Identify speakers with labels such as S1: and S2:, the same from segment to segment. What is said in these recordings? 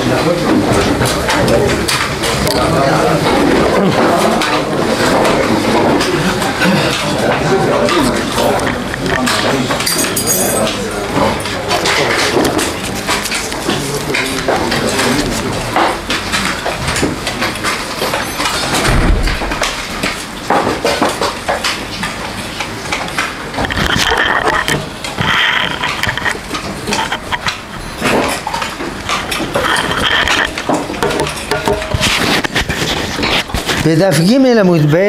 S1: בדף ג' עמוד ב'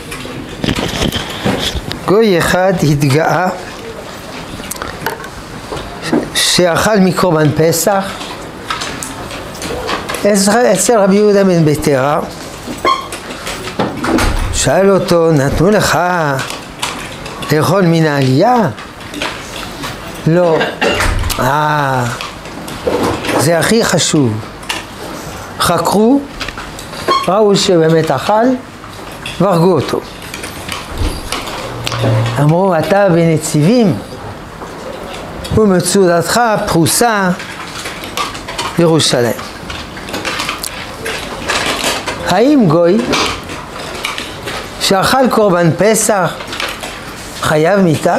S1: גוי אחד התגאה שאכל מקורבן פסח אצל רבי יהודה בן ביתרא. שאל אותו, נתנו לך לאכול מן העלייה? לא. זה הכי חשוב. חקרו, ראו שבאמת אכל, והרגו אותו. אמרו, אתה בנציבים ומצודתך פרוסה ירושלים. האם גוי שאכל קורבן פסח חייב מיתה?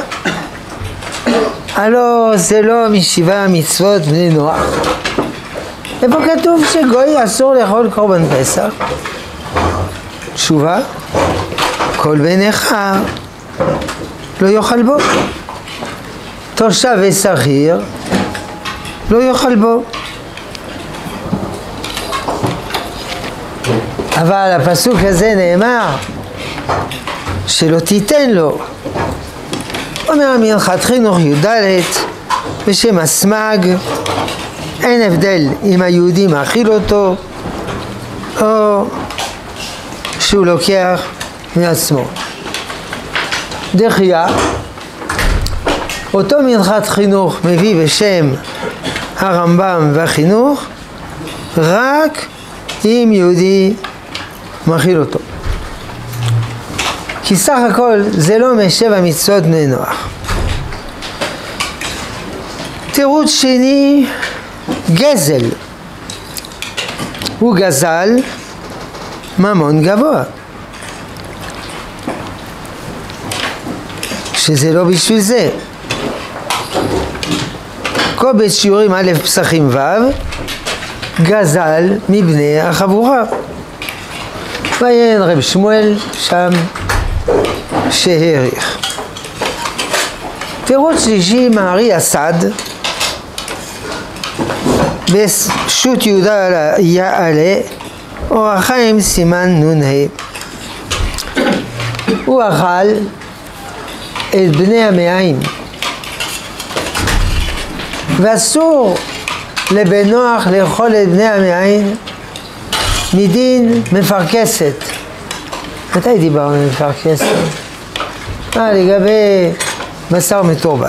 S1: הלא זה לא משבע מצוות בני נוח. איפה כתוב שגוי אסור לאכול קורבן פסח? תשובה, כל בן נכר לא יאכל בו, תושב ושכיר לא יאכל בו. אבל הפסוק הזה נאמר שלא תיתן לו. אומר מנחת חינוך י"ד בשם הסמ"ג, אין הבדל אם היהודי מאכיל אותו או שהוא לוקח מעצמו. דחייה, אותו מנחת חינוך מביא בשם הרמב"ם והחינוך רק אם יהודי מאכיל אותו, כי סך הכל זה לא משבע מצוות בני נוח. תירוץ שני, גזל. הוא גזל ממון גבוה, שזה לא בשביל זה. קובץ שיעורים א' פסחים ו', גזל מבני החבורה. ויין רב שמואל שם שהעריך. תירוץ שלישי, מערי אסד בשו"ת יהודה יעלה אור החיים סימן נ"ה. הוא אכל את בני המעיים, ואסור לבן נוח לאכול את בני המעיים מדין מפרכסת. מתי דיברנו מפרכסת? לגבי בשר מתורבת.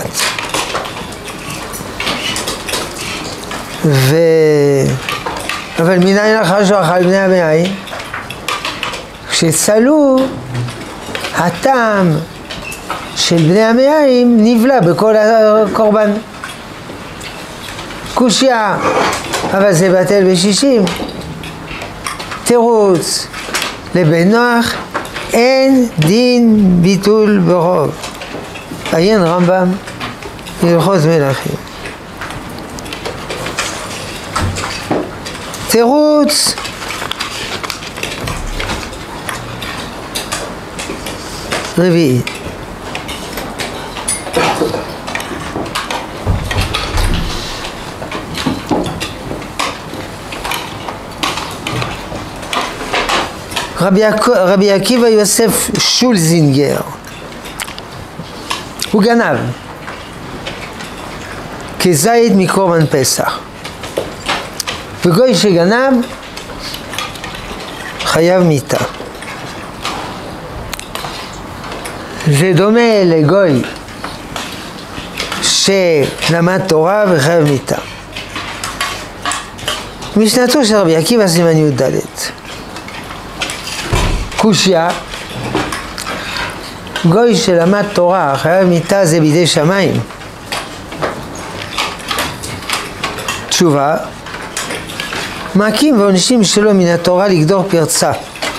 S1: אבל מניין לך שהוא אכל בני המעיים? כשצלו, הטעם של בני המעיים נבלע בכל הקורבן. קושיה, אבל זה בטל בשישים. תירוץ, לבן נוח אין דין ביטול ברוב. עיין רמב"ם הלכות מלכים. תירוץ רביעי, רבי עקיבא יוסף שולזינגר, הוא גנב כזית מקורבן פסח, וגוי שגנב חייב מיתה. זה דומה לגוי שלמד תורה וחייב מיתה. משנתו של רבי עקיבא סימן י"ד. קושיה, גוי שלמד תורה חייב מיתה זה בידי שמיים. תשובה, מכים ועונשים שלו מן התורה לגדור פרצה,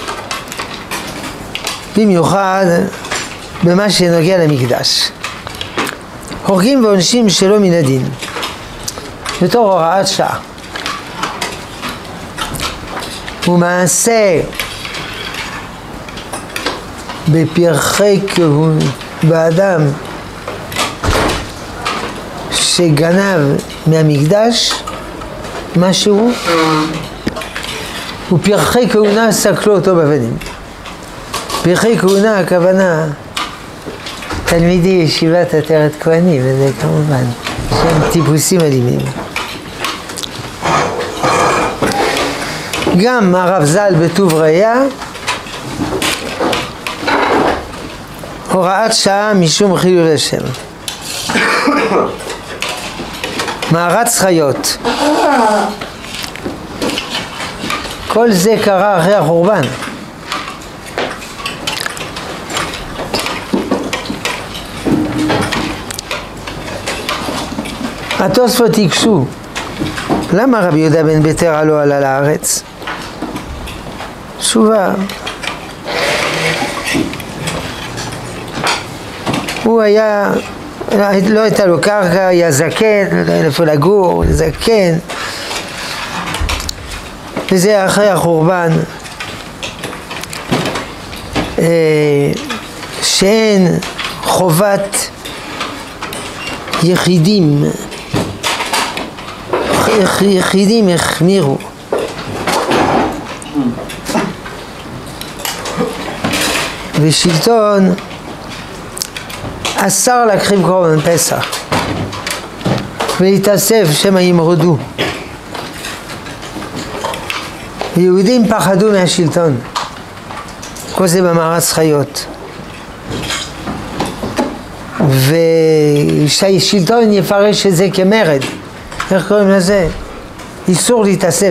S1: במיוחד במה שנוגע למקדש. הורגים ועונשים שלו מן הדין, בתור הוראת שעה. ומעשה בפרחי כהונה באדם שגנב מהמקדש משהו, ופרחי כהונה סקלו אותו באבנים. פרחי כהונה הכוונה תלמידי ישיבת עטרת כהנים, וזה כמובן שהם טיפוסים אלימים. גם הרב ז"ל בטוב ראיה, הוראת שעה משום חילול השם. מערץ חיות, כל זה קרה אחרי החורבן. התוספות יקשו, למה רבי יהודה בן ביתרא לא עלה לארץ? תשובה, הוא היה, לא הייתה לו קרקע, היה זקן, לא היה איפה לגור, זקן, וזה אחרי החורבן, שאין חובת יחידים, יחידים החמירו. ושלטון אסר להקריב קורבן פסח ולהתאסף שמא ימרדו. יהודים פחדו מהשלטון, כל זה במערץ חיות, ושהשלטון יפרש את זה כמרד, איך קוראים לזה? איסור להתאסף.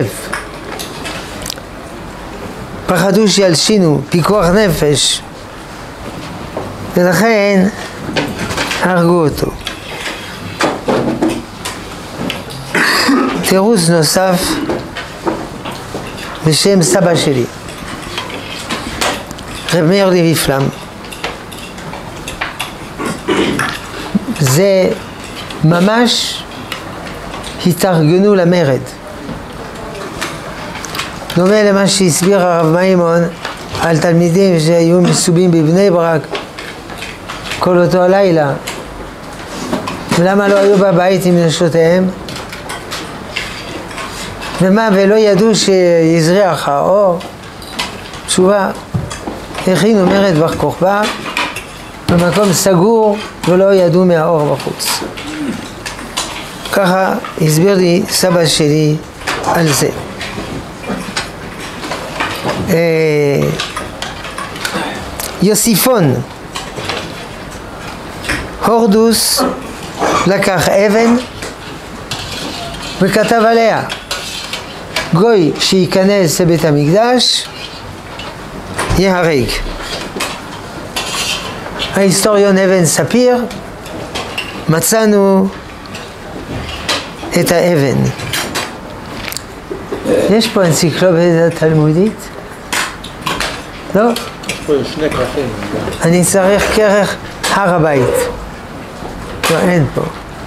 S1: פחדו שילשינו, פיקוח נפש, ולכן הרגו אותו. תירוץ נוסף בשם סבא שלי, רב מאיר לוי פלם. זה ממש התארגנו למרד. דומה למה שהסביר הרב מימון על תלמידים שהיו מסובים בבני ברק כל אותו הלילה. ולמה לא היו בבית עם נשותיהם? ומה, ולא ידעו שיזרח האור? תשובה, הכינו מרד בר כוכבא במקום סגור ולא ידעו מהאור בחוץ. ככה הסביר לי סבא שלי על זה. יוסיפון, הורדוס לקח אבן וכתב עליה, גוי שייכנס לבית המקדש יהרג. ההיסטוריון אבן ספיר, מצאנו את האבן. יש פה אנציקלופדיה תלמודית? לא?
S2: פה יש שני כרכים.
S1: אני צריך כרך הר הבית. לא, אין פה.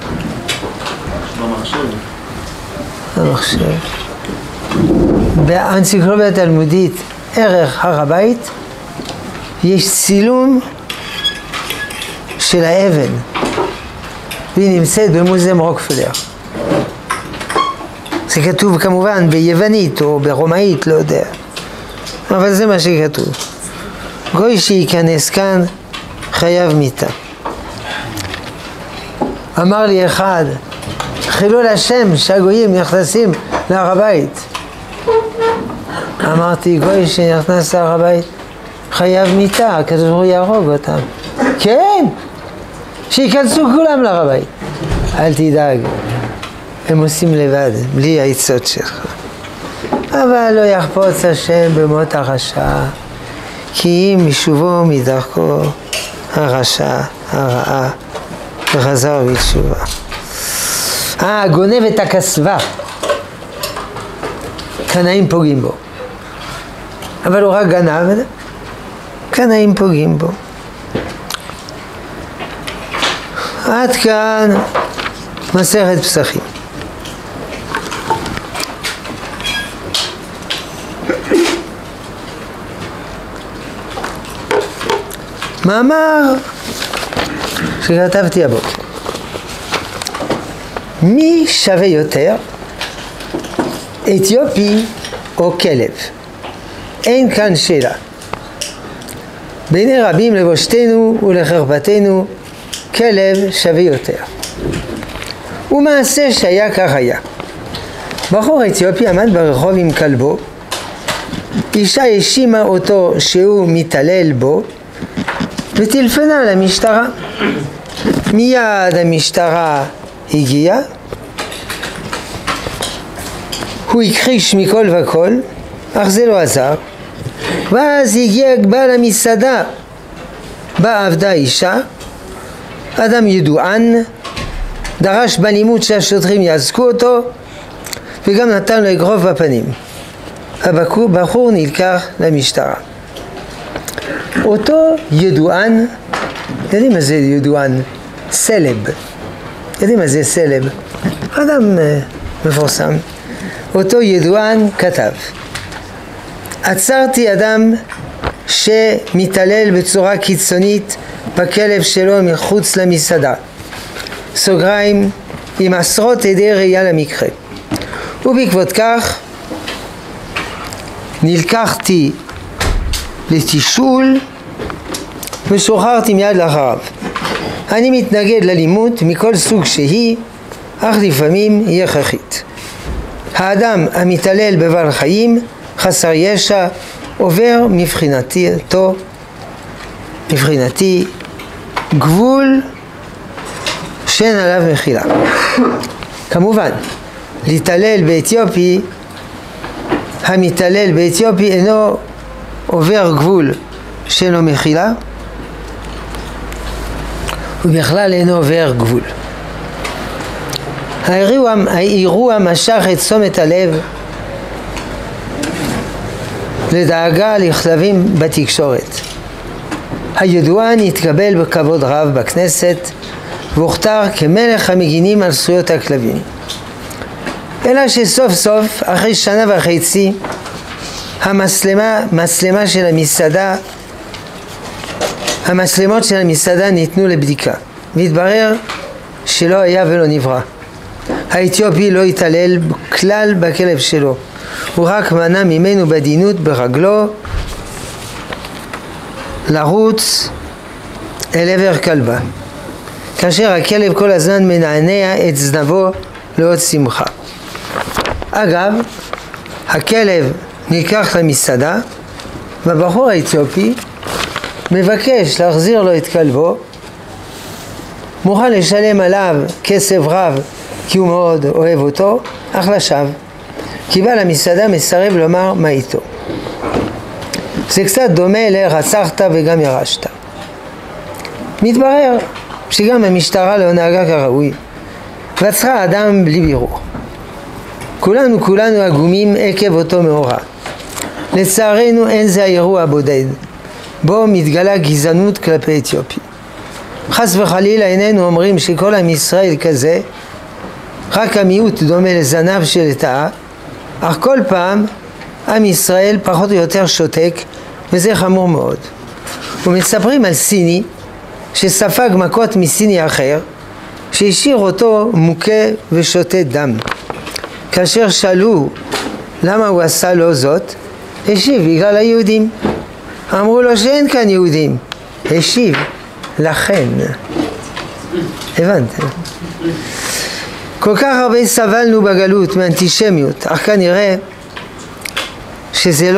S1: במחשב. באנציקלופדיה התלמודית ערך הר הבית יש צילום של האבן, והיא נמצאת במוזיאום רוקפלר. זה כתוב כמובן ביוונית או ברומאית, לא יודע, אבל זה מה שכתוב. גוי שייכנס כאן חייב מיתה. אמר לי אחד, חילול השם שהגויים נכנסים להר הבית. אמרתי, גוי שנכנס להר הבית חייב מיתה, הקדוש ברוך הוא יהרוג אותם. כן, שיכנסו כולם להר הבית. אל תדאג, הם עושים לבד, בלי העצות שלך. אבל לא יחפוץ השם במות הרשע, כי אם משובו מדרכו הרשע הרעה וחזר בתשובה. גונב את הכסבה. קנאים פוגעים בו. אבל הוא רק גנב, קנאים פוגעים בו. עד כאן מסכת פסחים. מאמר שכתבתי הבוקר. מי שווה יותר, אתיופי או כלב? אין כאן שאלה. בעיני רבים לבושתנו ולחרפתנו כלב שווה יותר. ומעשה שהיה כך היה. בחור אתיופי עמד ברחוב עם כלבו, אישה האשימה אותו שהוא מתעלל בו וטלפנה למשטרה. מיד המשטרה הגיעה, הוא הכחיש מכל וכל, אך זה לא עזר. ואז הגיע בעל המסעדה, בה עבדה אישה, אדם ידוען, דרש בלימוד שהשוטרים יעזקו אותו, וגם נתן לו אגרוף בפנים. הבחור נלקח למשטרה. אותו ידוען, יודעים מה זה ידוען? סלב. יודעים מה זה סלב? אדם מפורסם. אותו ידוען כתב: עצרתי אדם שמתעלל בצורה קיצונית בכלב שלו מחוץ למסעדה. סוגריים, עם עשרות עדי ראייה למקרה. ובעקבות כך נלקחתי לתשאול ושוחררתי מיד לאחריו. אני מתנגד לאלימות מכל סוג שהיא, אך לפעמים היא הכרחית. האדם המתעלל בבעל חיים חסר ישע עובר מבחינתי גבול שאין עליו מחילה. כמובן, המתעלל באתיופי אינו עובר גבול שאין לו מחילה, ובכלל אינו עובר גבול. האירוע משך את תשומת הלב לדאגה לכלבים בתקשורת. הידוען התקבל בכבוד רב בכנסת והוכתר כמלך המגינים על זכויות הכלבים. אלא שסוף סוף, אחרי שנה וחצי, המצלמות של המסעדה ניתנו לבדיקה, והתברר שלא היה ולא נברא. האתיופי לא התעלל כלל בכלב שלו, הוא רק מנע ממנו בעדינות ברגלו לרוץ אל עבר כלבה, כאשר הכלב כל הזמן מנענע את זנבו לעוד שמחה. אגב, הכלב נלקח למסעדה והבחור האתיופי מבקש להחזיר לו את כלבו, מוכן לשלם עליו כסף רב כי הוא מאוד אוהב אותו, אך לשווא, כי בעל המסעדה מסרב לומר מה איתו. זה קצת דומה לרצחת וגם ירשת. מתברר שגם המשטרה לא נהגה כראוי ועצרה אדם בלי בירור. כולנו עגומים עקב אותו מאורע. לצערנו אין זה האירוע הבודד בו מתגלה גזענות כלפי אתיופי. חס וחלילה איננו אומרים שכל עם ישראל כזה, רק המיעוט דומה לזנב של לטאה, אך כל פעם עם ישראל פחות או יותר שותק, וזה חמור מאוד. ומספרים על סיני שספג מכות מסיני אחר, שהשאיר אותו מוכה ושותה דם. כאשר שאלו למה הוא עשה לו זאת, השיב: בגלל היהודים. אמרו לו שאין כאן יהודים. השיב: לכן. הבנתם? כל כך הרבה סבלנו בגלות מאנטישמיות, אך כנראה שזה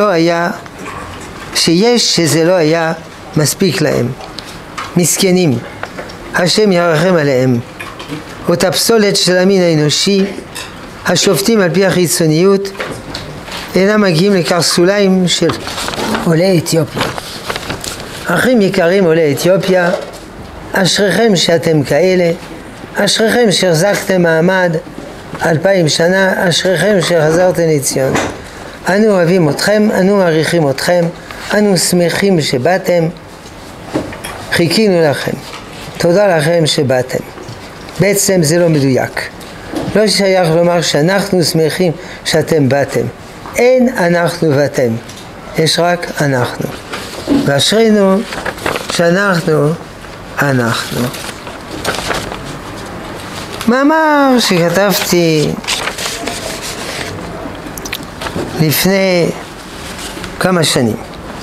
S1: לא היה מספיק להם. מסכנים, השם ירחם עליהם. אותה פסולת של המין האנושי, השופטים על פי החיצוניות, אינם מגיעים לקרסוליים של עולי אתיופיה. אחים יקרים עולי אתיופיה, אשריכם שאתם כאלה, אשריכם שהחזקתם מעמד 2000 שנה, אשריכם שחזרתם לציון. אנו אוהבים אתכם, אנו מעריכים אתכם, אנו שמחים שבאתם, חיכינו לכם, תודה לכם שבאתם. בעצם זה לא מדויק. לא שייך לומר שאנחנו שמחים שאתם באתם. אין אנחנו ואתם, יש רק אנחנו. ואשרינו שאנחנו אנחנו. מאמר שכתבתי לפני כמה שנים.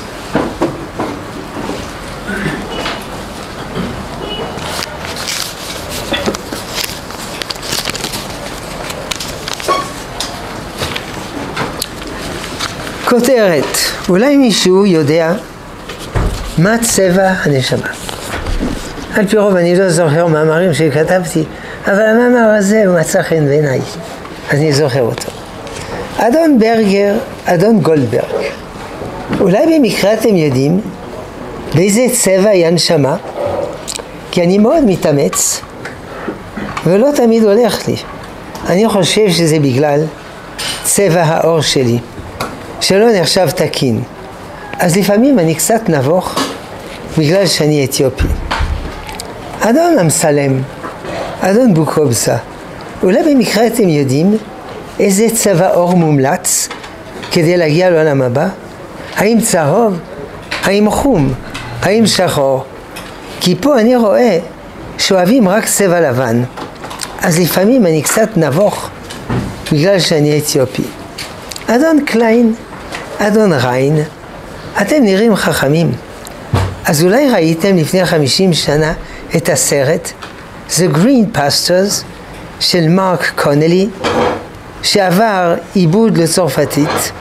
S1: כותרת, אולי מישהו יודע מה צבע הנשמה. על פי רוב אני לא זוכר מאמרים שכתבתי, אבל המאמר הזה הוא מצא חן בעיניי, אז אני זוכר אותו. אדון ברגר, אדון גולדברג, אולי במקרה אתם יודעים באיזה צבע היא הנשמה? כי אני מאוד מתאמץ ולא תמיד הולך לי. אני חושב שזה בגלל צבע העור שלי, שלא נחשב תקין. אז לפעמים אני קצת נבוך בגלל שאני אתיופי. אדון אמסלם, אדון בוקובזה, אולי במקרה אתם יודעים איזה צבע עור מומלץ כדי להגיע לעולם הבא? האם צהוב? האם חום? האם שחור? כי פה אני רואה שאוהבים רק צבע לבן, אז לפעמים אני קצת נבוך בגלל שאני אתיופי. אדון קליין, אדון ריין, אתם נראים חכמים. אז אולי ראיתם לפני 50 שנה את הסרט The Green Pastures של מרק קונלי, שעבר עיבוד לצרפתית,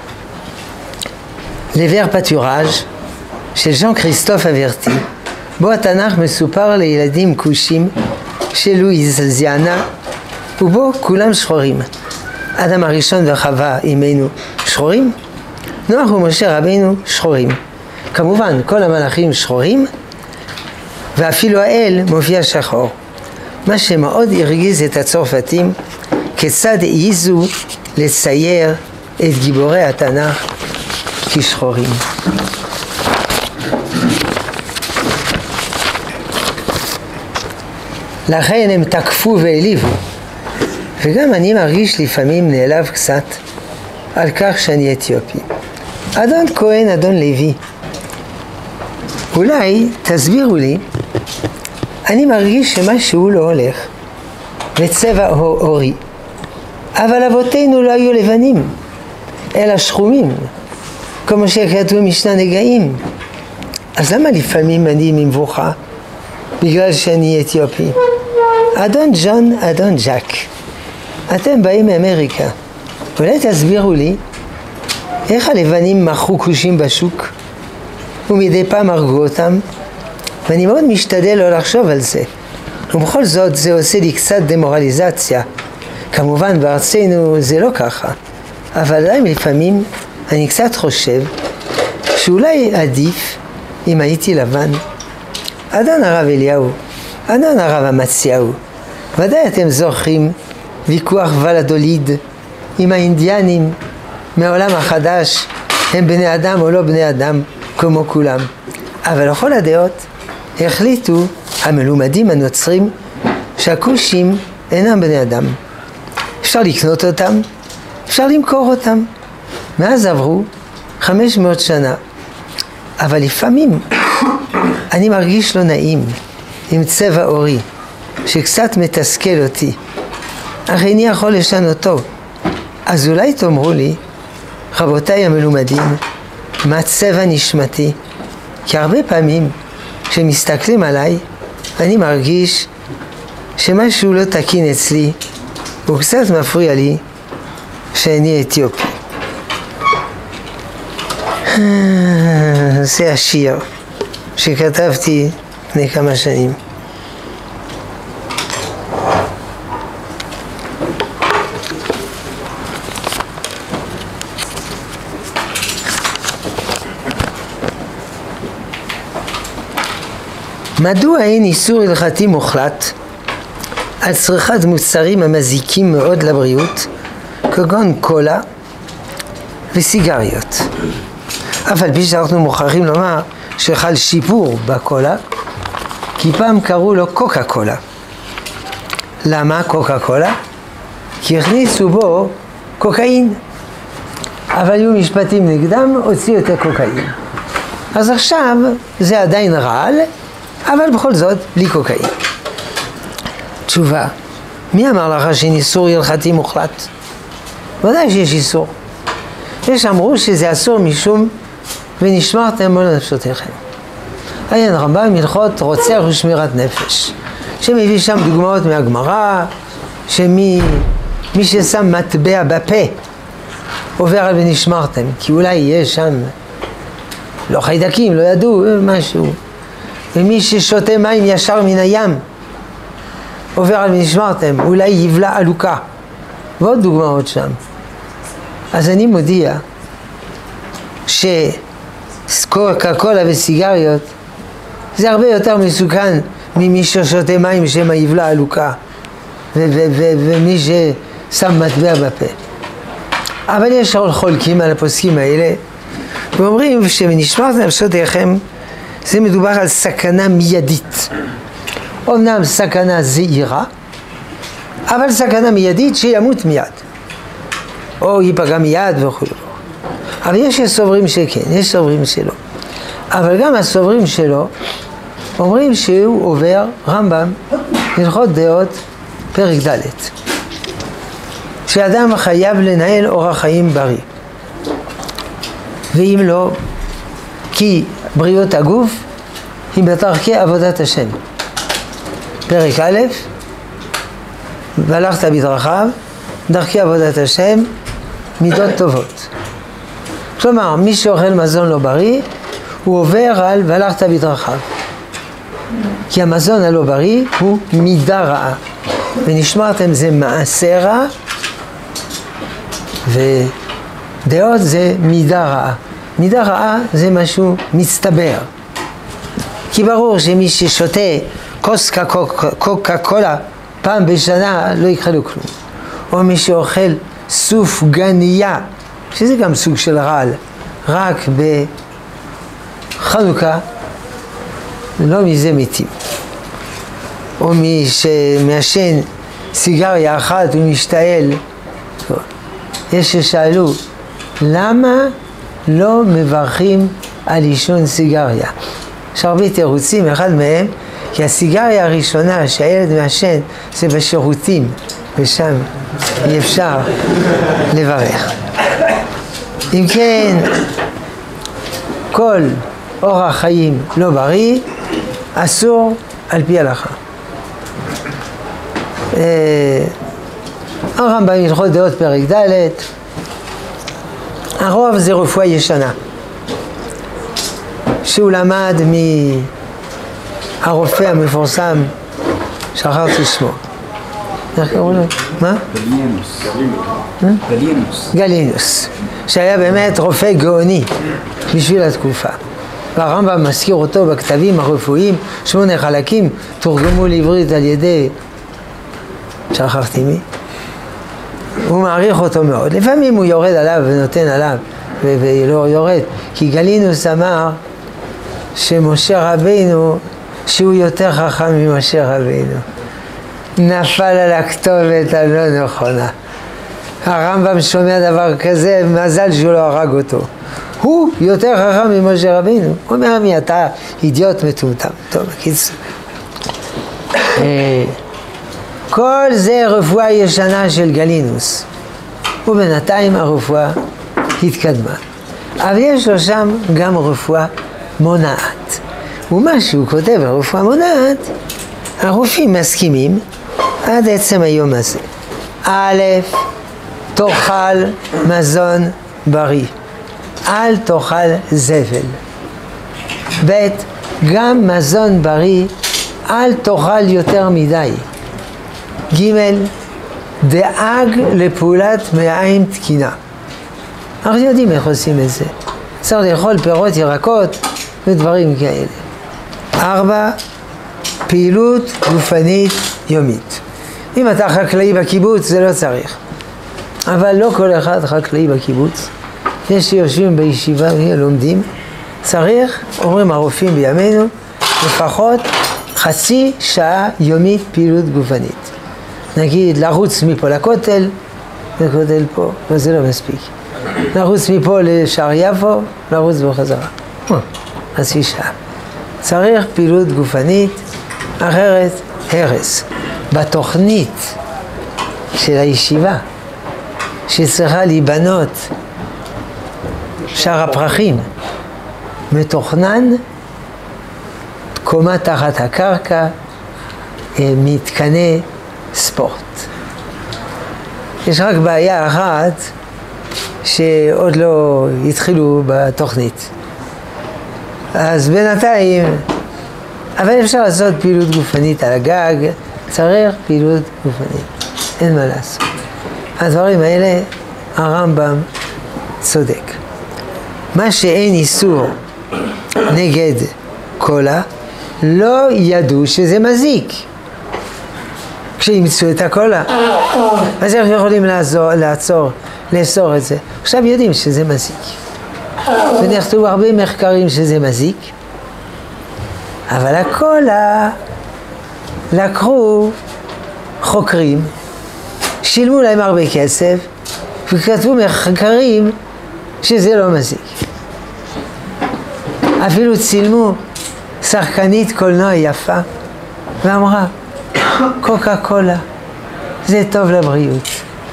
S1: לבר פטוראז' של ז'אן כריסטוף אברטי, בו התנ"ך מסופר לילדים כושים של לואיזיאנה, ובו כולם שחורים. אדם הראשון וחווה אימנו שחורים, נוח ומשה רבינו שחורים. כמובן כל המלאכים שחורים, ואפילו האל מופיע שחור. מה שמאוד הרגיז את הצרפתים, כיצד העיזו לצייר את גיבורי התנ"ך כשחורים. לכן הם תקפו והעליבו, וגם אני מרגיש לפעמים נעלב קצת על כך שאני אתיופי. אדון כהן, אדון לוי, אולי תסבירו לי, אני מרגיש שמשהו לא הולך בצבע עורי, אבל אבותינו לא היו לבנים אלא שחומים, כמו שכתוב משנה נגעים. אז למה לפעמים אני מבוכה בגלל שאני אתיופי? אדון ג'ון, אדון ג'ק, אתם באים מאמריקה, אולי תסבירו לי איך הלבנים מכרו כושים בשוק ומדי פעם הרגו אותם, ואני מאוד משתדל לא לחשוב על זה, ובכל זאת זה עושה לי קצת דמורליזציה. כמובן בארצנו זה לא ככה, אבל לפעמים אני קצת חושב שאולי עדיף אם הייתי לבן. אדון הרב אליהו, אדון הרב המציאו, ודאי אתם זוכרים ויכוח ולדוליד עם האינדיאנים מהעולם החדש, הם בני אדם או לא בני אדם כמו כולם. אבל לכל הדעות החליטו המלומדים הנוצרים שהכושים אינם בני אדם. אפשר לקנות אותם, אפשר למכור אותם. מאז עברו 500 שנה, אבל לפעמים אני מרגיש לא נעים עם צבע עורי שקצת מתסכל אותי, אך איני יכול לשנותו. אז אולי תאמרו לי, רבותיי המלומדים, מה צבע נשמתי? כי הרבה פעמים כשמסתכלים עליי אני מרגיש שמשהו לא תקין אצלי, וקצת מפריע לי שאני אתיופי. זה השיר שכתבתי לפני כמה שנים. מדוע אין איסור הלכתי מוחלט על צריכת מוצרים המזיקים מאוד לבריאות, כגון קולה, וסיגריות. אף על פי שאנחנו מוכרחים לומר שחל שיפור בקולה, כי פעם קראו לו קוקה קולה. למה קוקה קולה? כי הכניסו בו קוקאין. אבל היו משפטים נגדם, הוציאו את הקוקאין. אז עכשיו זה עדיין רעל, אבל בכל זאת בלי קוקאין. תשובה, מי אמר לך שאין איסור הלכתי מוחלט? ודאי שיש איסור. יש אמרו שזה אסור משום ונשמרתם מול נפשותיכם. עיין רמב"ם הלכות רוצח ושמירת נפש, שמביא שם דוגמאות מהגמרא, שמי ששם מטבע בפה עובר על ונשמרתם, כי אולי יש שם לא חיידקים, לא ידעו משהו, ומי ששותה מים ישר מן הים עובר על ונשמרתם, אולי יבלע עלוקה, ועוד דוגמאות שם. אז אני מודיע שקוקה קולה וסיגריות זה הרבה יותר מסוכן ממי ששותה מים שמא יבלע עלוקה ומי ששם מטבע בפה. אבל יש חולקים על הפוסקים האלה ואומרים שמנשמרתם נפשותיכם זה מדובר על סכנה מיידית. אומנם סכנה זהירה, אבל סכנה מיידית שימות מיד או ייפגע מיד וכו'. אבל יש סוברים שכן, יש סוברים שלא. אבל גם הסוברים שלו אומרים שהוא עובר רמב"ם הלכות דעות פרק ד' שאדם חייב לנהל אורח חיים בריא, ואם לא, כי בריאות הגוף היא בדרכי עבודת השם. פרק א', והלכת בדרכיו, דרכי עבודת השם, מידות טובות. כלומר, מי שאוכל מזון לא בריא, הוא עובר על והלכת בדרכיו. כי המזון הלא בריא הוא מידה רעה. ונשמרתם זה מעשה רע, ודעות זה מידה רעה. מידה רעה זה משהו מצטבר. כי ברור שמי ששותה כוס קוקה קולה פעם בשנה לא יקחה לו כלום. או מי שאוכל סופגניה, שזה גם סוג של רעל, רק בחנוכה, לא מזה מתים. או מי שמעשן סיגריה אחת ומשתעל. יש ששאלו, למה לא מברכים על עישון סיגריה? יש הרבה תירוצים, אחד מהם, כי הסיגריה הראשונה שהילד מעשן זה בשירותים, ושם אי אפשר לברך. אם כן, כל אורח חיים לא בריא, אסור על פי הלכה. הרמב"ם הלכות דעות פרק ד', הרוב זה רפואה ישנה, שהוא למד מהרופא המפורסם, שכחתי שמו. איך קראו לו? מה? גלינוס, שהיה באמת רופא גאוני בשביל התקופה. והרמב"ם מזכיר אותו בכתבים הרפואיים, 8 חלקים, תורגמו לעברית על ידי, שכחתי מי, הוא מעריך אותו מאוד. לפעמים הוא יורד עליו ונותן עליו ולא יורד, כי גלינוס אמר שמשה רבינו, שהוא יותר חכם ממשה רבינו, נפל על הכתובת הלא נכונה. הרמב"ם שומע דבר כזה, מזל שהוא לא הרג אותו. הוא יותר חכם ממשה רבינו. הוא אומר, מי אתה אידיוט מטומטם. טוב, בקיצור. כל זה רפואה ישנה של גלינוס. ובינתיים הרפואה התקדמה. אבל יש לו שם גם רפואה מונעת. ומה שהוא כותב על רפואה מונעת, הרופאים מסכימים עד עצם היום הזה. א', תאכל מזון בריא. אל תאכל זבל. ב', גם מזון בריא, אל תאכל יותר מדי. ג', דאג לפעולת מעיים תקינה. אנחנו יודעים איך עושים את זה. צריך לאכול פירות, ירקות ודברים כאלה. 4, פעילות גופנית יומית. אם אתה חקלאי בקיבוץ זה לא צריך. אבל לא כל אחד חקלאי בקיבוץ. יש שיושבים בישיבה, לומדים, צריך, אומרים הרופאים בימינו, לפחות חצי שעה יומית פעילות גופנית. נגיד, לרוץ מפה לכותל, לכותל פה, אבל זה לא מספיק. לרוץ מפה לשער יפו, לרוץ בחזרה. חצי שעה. צריך פעילות גופנית, אחרת הרס. בתוכנית של הישיבה, שצריכה להיבנות שער הפרחים, מתוכנן קומה תחת הקרקע, מתקני ספורט. יש רק בעיה אחת שעוד לא התחילו בתוכנית. אז בינתיים, אבל אפשר לעשות פעילות גופנית על הגג, צריך פעילות גופנית, אין מה לעשות. הדברים האלה, הרמב"ם צודק. מה שאין איסור נגד קולה, לא ידעו שזה מזיק. כשימצאו את הקולה, אז איך יכולים לאסור את זה? עכשיו יודעים שזה מזיק. ונכתבו הרבה מחקרים שזה מזיק, אבל הקולה לקחו חוקרים, שילמו להם הרבה כסף, וכתבו מחקרים שזה לא מזיק. אפילו צילמו שחקנית קולנוע יפה, ואמרה, קוקה קולה, זה טוב לבריאות.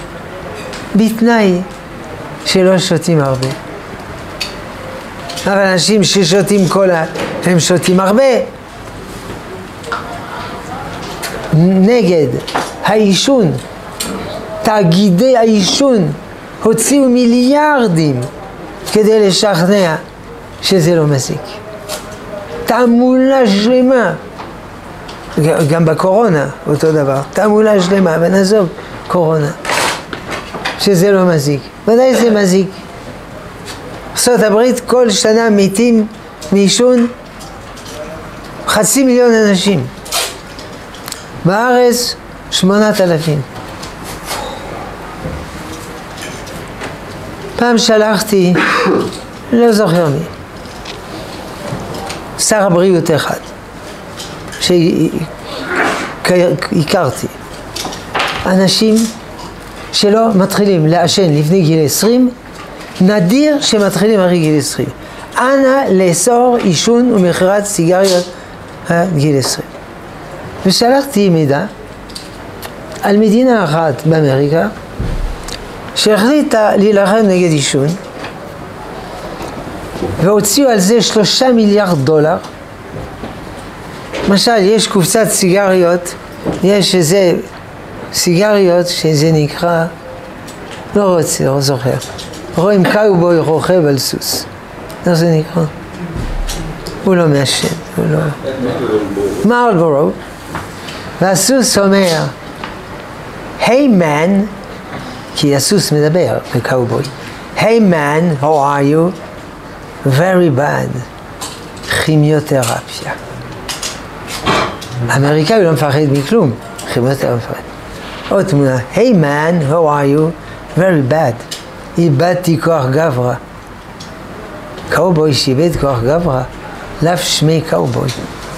S1: בתנאי שלא שותים הרבה. אבל אנשים ששותים קולה, הם שותים הרבה. נגד העישון, תאגידי העישון הוציאו מיליארדים כדי לשכנע שזה לא מזיק. תעמולה שלמה, גם בקורונה אותו דבר, תעמולה שלמה, ונעזוב קורונה, שזה לא מזיק. ודאי זה מזיק. ארצות הברית כל שנה מתים מעישון 500,000 אנשים. בארץ 8,000. פעם שלחתי, לא זוכר מי, שר הבריאות אחד, שהכרתי. אנשים שלא מתחילים לעשן לפני גיל 20, נדיר שמתחילים אחרי גיל 20. אנא לאסור עישון ומכירת סיגריות עד גיל 20. ושלחתי מידע על מדינה אחת באמריקה שהחליטה להילחם נגד עישון, והוציאו על זה $3 מיליארד. למשל, יש קופסת סיגריות, יש איזה סיגריות שזה נקרא, לא זוכר, רואים קאובוי רוכב על סוס. איך זה נקרא? הוא לא מעשן, הוא לא... מרלבורו. והסוס אומר, היי מן, כי הסוס מדבר בקאובוי, היי מן, how are you? Very bad. כימיותרפיה. האמריקאי לא מפחד מכלום, כימיותרפיה מפחד. עוד תמונה, היי מן, how are you? Very bad. איבדתי כוח גברה. קאובוי שאיבד כוח גברה, לאו שמי קאובוי.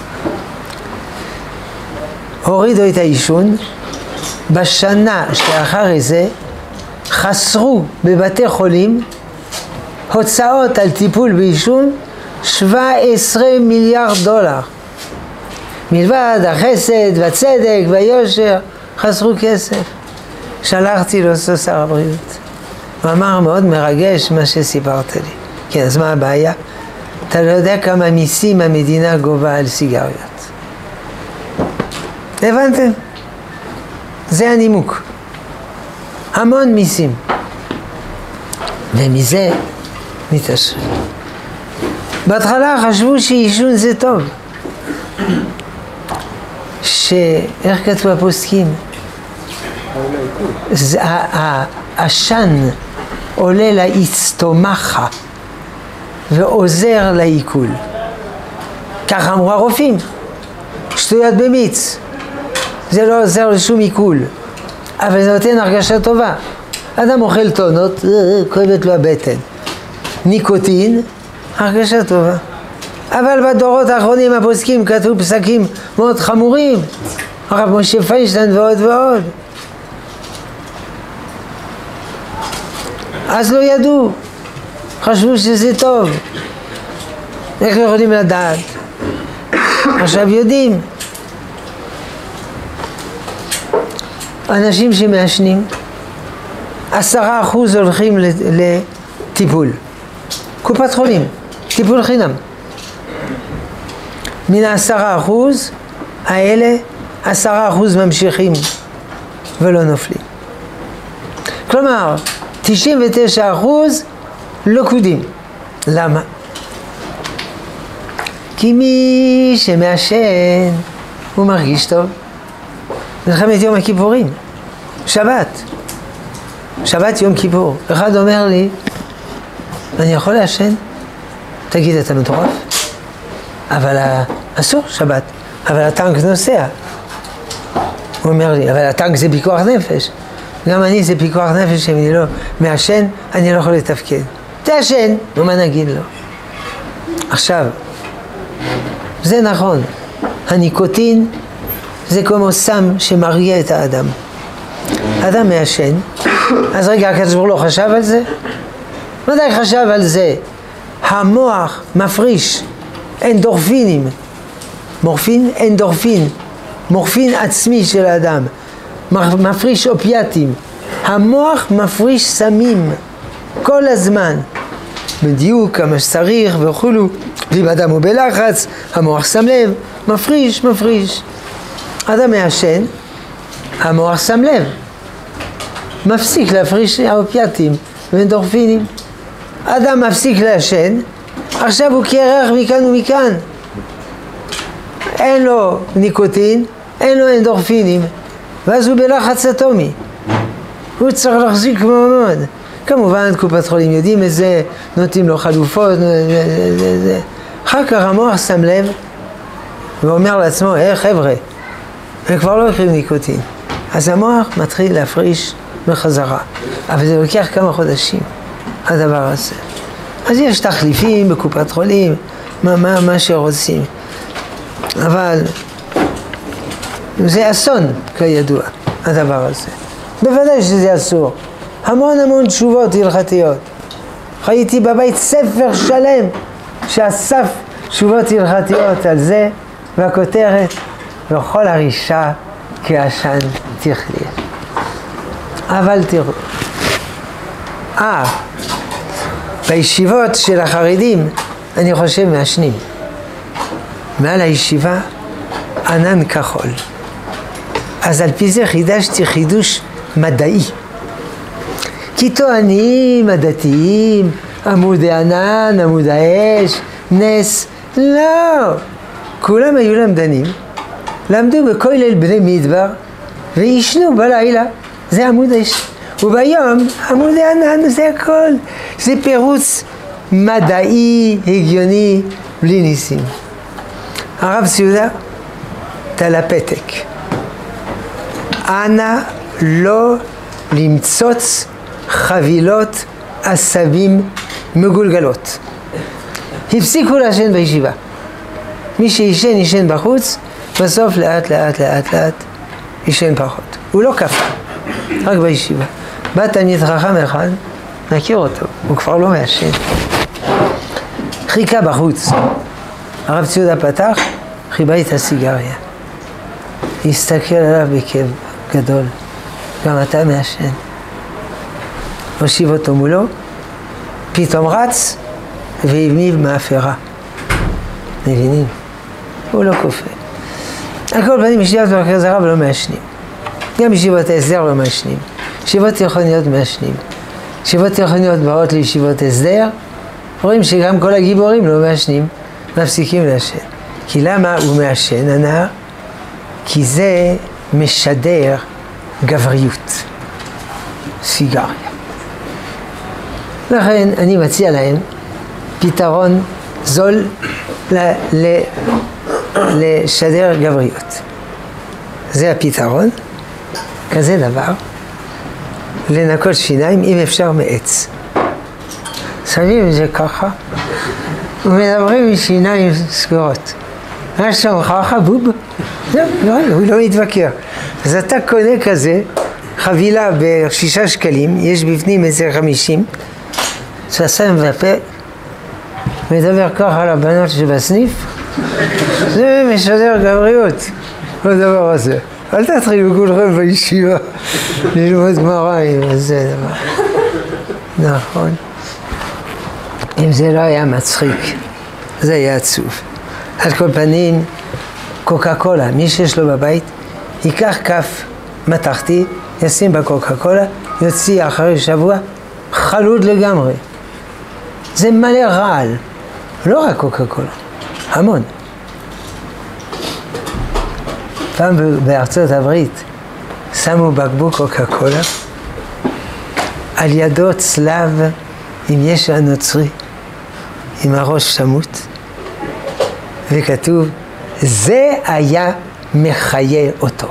S1: הורידו את העישון, בשנה שאחרי זה חסרו בבתי חולים הוצאות על טיפול בעישון $17 מיליארד. מלבד החסד והצדק והיושר חסרו כסף. שלחתי לו שר הבריאות. הוא אמר מאוד מרגש מה שסיפרת לי. כן, אז מה הבעיה? אתה לא יודע כמה מיסים המדינה גובה על סיגריות. הבנתם? זה הנימוק. המון מיסים. ומזה מתעשרים. בהתחלה חשבו שעישון זה טוב. איך כתבו הפוסקים? העשן עולה לאצטומחה ועוזר לעיכול. ככה אמרו הרופאים. שטויות במיץ. זה לא עוזר לשום עיכול. אבל זה נותן הרגשה טובה. אדם אוכל טונות, כואבת לו הבטן. ניקוטין, הרגשה טובה. אבל בדורות האחרונים הפוסקים כתבו פסקים מאוד חמורים, הרב משה פיינשטיין ועוד ועוד. אז לא ידעו, חשבו שזה טוב. איך לא יכולים לדעת? עכשיו יודעים. אנשים שמעשנים, 10% הולכים לטיפול. קופת חולים, טיפול חינם. מן 10% האלה, 10% ממשיכים ולא נופלים. כלומר, 99% לא קודים. למה? כי מי שמעשן הוא מרגיש טוב. מלחמת יום הכיפורים, שבת יום כיפור. אחד אומר לי, אני יכול לעשן? תגיד, אתה מטורף? אבל אסור שבת, אבל הטנק נוסע. הוא אומר לי, אבל הטנק זה פיקוח נפש. גם אני זה פיקוח נפש, אם אני לא מעשן, אני לא יכול לתפקד. תעשן, ומה נגיד לו? עכשיו, זה נכון, הניקוטין זה כמו סם שמרגיע את האדם. אדם מעשן, אז רגע, הקדוש ברוך הוא לא חשב על זה? מתי חשב על זה? המוח מפריש אנדורפינים, מורפין עצמי של האדם, מפריש אופיאטים. המוח מפריש סמים כל הזמן, בדיוק כמה שצריך וכולו. ואם אדם הוא בלחץ, המוח שם לב, מפריש. אדם מעשן, המוח שם לב, מפסיק להפריש האופיאטים ואנדורפינים. אדם מפסיק לעשן, עכשיו הוא קרח מכאן ומכאן. אין לו ניקוטין, אין לו אנדורפינים, ואז הוא בלחץ אטומי. הוא צריך להחזיק מאוד. כמובן, קופת חולים יודעים את זה, נותנים לו חלופות, אחר כך המוח שם לב, ואומר לעצמו, חבר'ה, הם כבר לא יכולים ניקוטין. אז המוח מתחיל להפריש בחזרה. אבל זה לוקח כמה חודשים, הדבר הזה. אז יש תחליפים בקופת חולים, מה שרוצים. אבל זה אסון, כידוע, הדבר הזה. בוודאי שזה אסור. המון תשובות הלכתיות. חייתי בבית ספר שלם שאסף תשובות הלכתיות על זה, והכותרת, וכל הרישה כעשן תכלה. אבל תראו, בישיבות של החרדים, אני חושב מעשנים. מעל הישיבה, ענן כחול. אז על פי זה חידשתי חידוש מדעי. כי טוענים הדתיים, עמוד הענן, עמוד האש, נס, לא. כולם היו למדנים, למדו בכולל בני מדבר, וישנו בלילה, זה עמוד האש. וביום, עמוד הענן, זה הכל. זה פירוץ מדעי, הגיוני, בלי ניסים. הרב סעודה, תלה פתק. אנא לא למצוץ חבילות עשבים מגולגלות. הפסיקו לעשן בישיבה. מי שישן בחוץ, בסוף לאט ישן פחות. הוא לא קפא, רק בישיבה. בא תלמיד חכם אחד, נכיר אותו, הוא כבר לא מעשן. חיכה בחוץ. הרב ציודה פתח, חיבה את הסיגריה. הסתכל עליו בכאב גדול. גם אתה מעשן. הושיב אותו מולו, פתאום רץ והבניב מאפרה. מבינים? הוא לא כופה. על כל פנים, ישיבת מרכז הרב לא מעשנים. גם ישיבות ההסדר לא מעשנים. ישיבות תיכוניות מעשנים. ישיבות תיכוניות באות לישיבות הסדר, רואים שגם כל הגיבורים לא מעשנים, מפסיקים לעשן. כי למה הוא מעשן, הנער? כי זה משדר גבריות. סיגריה. לכן אני מציע להם פתרון זול לשדר גבריות. זה הפתרון, כזה דבר, לנקות שיניים אם אפשר מעץ. שמים את זה ככה, ומדברים עם שיניים סגורות. מה שלומך חבוב? זהו, הוא לא מתווכח. אז אתה קונה כזה, חבילה ב6 שקלים, יש בפנים 10.50, ששם בפה, מדבר ככה על הבנות שבסניף, זה משדר גבריות, בדבר הזה. אל תתחילו כולכם בישיבה ללמוד גמרא עם זה דבר. נכון. אם זה לא היה מצחיק, זה היה עצוב. על כל פנים, קוקה קולה, מי שיש לו בבית, ייקח כף מתחתי, ישים בקוקה קולה, יוציא אחרי שבוע, חלוד לגמרי. זה מלא רעל, לא רק קוקה קולה, המון. פעם בארצות הברית שמו בקבוק קוקה קולה, על ידו צלב עם ישע נוצרי, עם הראש שמות, וכתוב, זה היה מחיה אותו.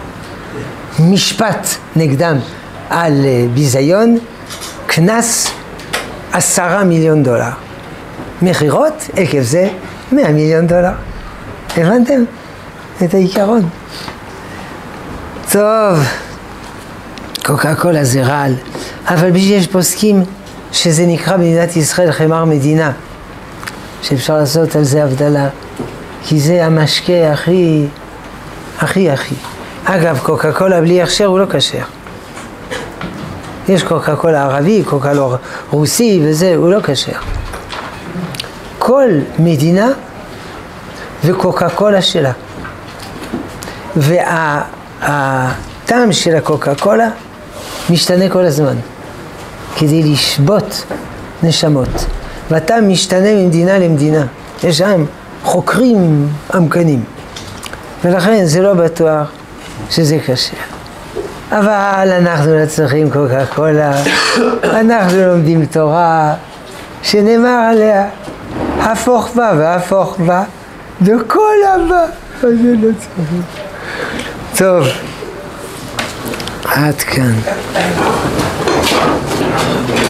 S1: משפט נגדם על ביזיון, כנס $10 מיליון. מחירות, עקב זה, $100 מיליון. הבנתם את העיקרון? טוב, קוקה קולה זה רעל, אבל יש פוסקים שזה נקרא במדינת ישראל חמר מדינה, שאפשר לעשות על זה הבדלה, כי זה המשקה הכי. אגב, קוקה קולה בלי הכשר הוא לא כשר. יש קוקה קולה ערבי, קוקה קולה רוסי וזה, הוא לא כשר. כל מדינה וקוקה קולה שלה. והטעם של הקוקה קולה משתנה כל הזמן, כדי לשבות נשמות. והטעם משתנה ממדינה למדינה. יש שם חוקרים עמקנים. ולכן זה לא בטוח שזה קשה. אבל אנחנו לא צריכים קוקה קולה, אנחנו לומדים תורה שנאמר עליה, הפוך בה והפוך בה, וכל הבא, אז זה לא צריך. טוב, עד כאן.